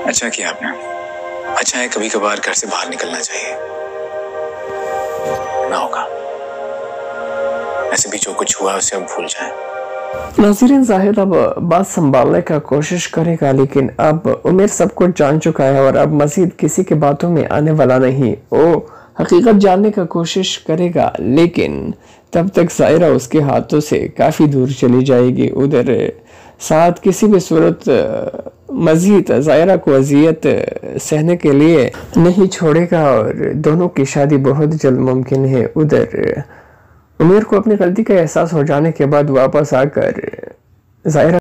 अच्छा किया आपने। अच्छा है कभी कभार घर से बाहर निकलना चाहिए। ना होगा, ऐसे भी जो कुछ हुआ उसे अब भूल जाए। नाज़रीन, ज़ाहिद अब बात संभालने का कोशिश करेगा, लेकिन अब उमेर सब कुछ जान चुका है और अब मज़ीद किसी के बातों में आने वाला नहीं। वो हकीकत जानने का कोशिश करेगा, लेकिन तब तक ज़ाहिरा उसके हाथों से काफ़ी दूर चली जाएगी। उधर साथ किसी भी सूरत मज़ीद ज़ाहिरा को अजियत सहने के लिए नहीं छोड़ेगा और दोनों की शादी बहुत जल्द मुमकिन है। उधर उमेर को अपनी गलती का एहसास हो जाने के बाद वापस आकर ज़ाहिरा